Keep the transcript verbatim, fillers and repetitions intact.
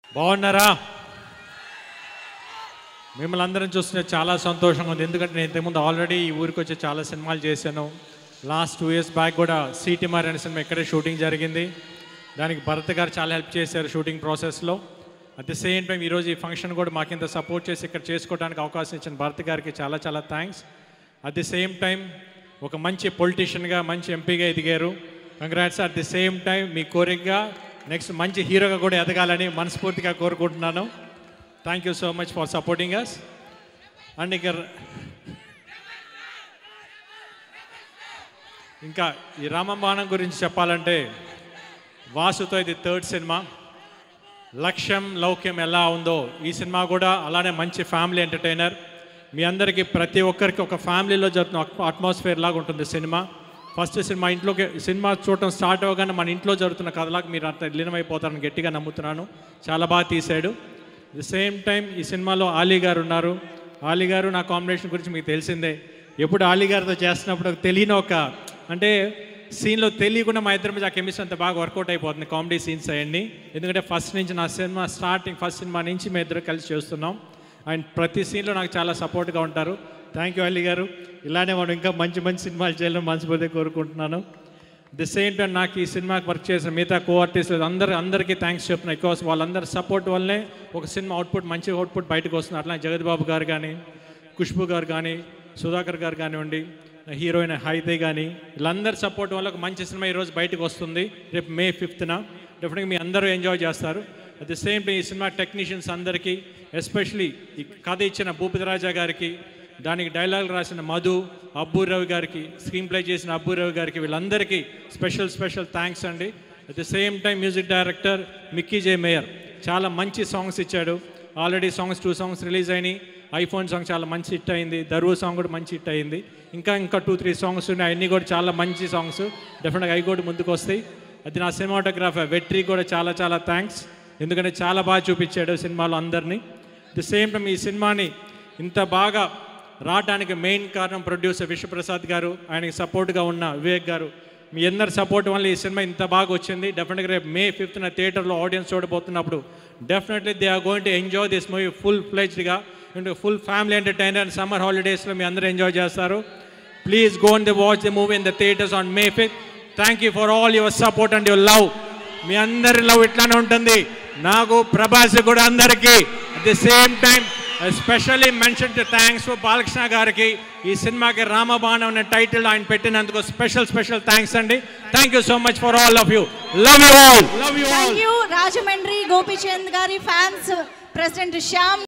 బాగున్నారా? మిమ్మల్ని అందరం చూస్తుంటే చాలా సంతోషంగా ఉంది. ఎందుకంటే నేను ఇంతకుముందు ఆల్రెడీ ఈ ఊరికి వచ్చి చాలా సినిమాలు చేశాను. లాస్ట్ టూ ఇయర్స్ బ్యాక్ కూడా సిటీమార్ అనే సినిమా ఇక్కడే షూటింగ్ జరిగింది. దానికి భరత్ గారు చాలా హెల్ప్ చేశారు షూటింగ్ ప్రాసెస్లో. అట్ ది సేమ్ టైం ఈరోజు ఈ ఫంక్షన్ కూడా మాకు ఇంత సపోర్ట్ చేసి ఇక్కడ చేసుకోవడానికి అవకాశం ఇచ్చిన భరత్ గారికి చాలా చాలా thanks. At the same time ఒక మంచి పొలిటీషియన్గా మంచి ఎంపీగా ఎదిగారు. Congrats. At the same time మీ కోరికగా నెక్స్ట్ మంచి హీరోగా కూడా ఎదగాలని మనస్ఫూర్తిగా కోరుకుంటున్నాను. Thank you so much for supporting us. And ఇక ఇంకా ఈ రామబాణం గురించి చెప్పాలంటే వాసుతో ఇది థర్డ్ సినిమా. లక్ష్యం లౌక్యం ఎలా ఉందో ఈ సినిమా కూడా అలానే మంచి ఫ్యామిలీ ఎంటర్టైనర్. మీ అందరికీ ప్రతి ఒక్కరికి ఒక ఫ్యామిలీలో జరుగుతున్న అట్మాస్ఫియర్ లాగా ఉంటుంది సినిమా. ఫస్ట్ సినిమా ఇంట్లోకి సినిమా చూడటం స్టార్ట్ అవ్వగానే మన ఇంట్లో జరుగుతున్న కథలాగా మీరు అంత లీనమైపోతారని గట్టిగా నమ్ముతున్నాను. చాలా బాగా తీశాడు. ది సేమ్ టైం ఈ సినిమాలో ఆలీ గారు ఉన్నారు. ఆలీ గారు నా కాంబినేషన్ గురించి మీకు తెలిసిందే. ఎప్పుడు ఆలీ గారితో చేస్తున్నప్పుడు తెలియని ఒక అంటే సీన్లో తెలియకుండా మా ఇద్దరి మీద ఆ కెమిస్ట్రీ అంత బాగా వర్కౌట్ అయిపోతుంది కామెడీ సీన్స్ అవన్నీ. ఎందుకంటే ఫస్ట్ నుంచి నా సినిమా స్టార్టింగ్ ఫస్ట్ సినిమా నుంచి మేము ఇద్దరు కలిసి చేస్తున్నాం. అండ్ ప్రతి సీన్లో నాకు చాలా సపోర్ట్గా ఉంటారు. థ్యాంక్ యూ అలీ గారు. ఇలానే మనం ఇంకా మంచి మంచి సినిమాలు చేయాలని మనస్ఫూర్తిగా కోరుకుంటున్నాను. ది సేమ్ టైం నాకు ఈ సినిమాకి వర్క్ చేసిన మిగతా కో ఆర్టిస్టులు అందరు అందరికీ థ్యాంక్స్ చెప్తున్నాను. బికాస్ వాళ్ళందరి సపోర్ట్ వల్లనే ఒక సినిమా అవుట్పుట్ మంచి అవుట్పుట్ బయటకు వస్తుంది. అట్లా జగత్ బాబు గారు కానీ, ఖుష్బు గారు కానీ, సుధాకర్ గారు కానివ్వండి, హీరోయిన్ హైతే కానీ, వీళ్ళందరి సపోర్ట్ వల్ల ఒక మంచి సినిమా ఈరోజు బయటకు వస్తుంది. రేపు మే ఫిఫ్త్న డెఫినెట్గా మీ అందరూ ఎంజాయ్ చేస్తారు. అట్ ది సేమ్ టైం ఈ సినిమా టెక్నీషియన్స్ అందరికీ, ఎస్పెషలీ ఈ కథ ఇచ్చిన భూపతిరాజా గారికి, దానికి డైలాగ్ రాసిన మధు, అబ్బూరావు గారికి, స్క్రీన్ ప్లే చేసిన అబ్బూరావు గారికి, వీళ్ళందరికీ స్పెషల్ స్పెషల్ థ్యాంక్స్ అండి. At the same time music director Mickey J Meyer చాలా మంచి సాంగ్స్ ఇచ్చాడు. Already songs two songs release అయినాయి. ఐఫోన్ సాంగ్ చాలా మంచి హిట్ అయింది. దరువు సాంగ్ కూడా మంచి హిట్ అయింది. ఇంకా ఇంకా టూ త్రీ సాంగ్స్ ఉన్నాయి. అన్నీ కూడా చాలా మంచి సాంగ్స్. డెఫినెట్గా అవి కూడా ముందుకు వస్తాయి. అది నా సినిమాటోగ్రాఫర్ వెట్రీ కూడా చాలా చాలా థ్యాంక్స్. ఎందుకంటే చాలా బాగా చూపించాడు సినిమాలో అందరినీ. ది సేమ్ టైం ఈ సినిమాని ఇంత బాగా రావడానికి మెయిన్ కారణం ప్రొడ్యూసర్ విశ్వప్రసాద్ గారు, ఆయనకి సపోర్ట్గా ఉన్న వివేక్ గారు. మీ అందరి సపోర్ట్ వల్ల ఈ సినిమా ఇంత బాగా వచ్చింది. డెఫినెట్గా రేపు మే ఫిఫ్త్న థియేటర్లో ఆడియన్స్ చూడబోతున్నప్పుడు definitely they are going to enjoy this movie full ఫ్లెజ్డ్గా. And full family entertainer summer హాలిడేస్లో మీ అందరూ ఎంజాయ్ చేస్తారు. Please go and watch the movie in the theatres on May fifth. Thank you for all your support and your love. మీ అందరి love ఇట్లానే ఉంటుంది. నాకు ప్రభాస్ కూడా అందరికీ. At the same time especially mention to thanks for Balakrishna గారికి. ఈ సినిమాకి రామబాణం అనే టైటిల్ ఆయన పెట్టినందుకు స్పెషల్ స్పెషల్ థ్యాంక్స్ అండి. Thank you so much for all of you. Love you all. Love you all. Rajahmundry Gopichand గారి ఫ్యాన్స్ ప్రెసిడెంట్ శ్యామ్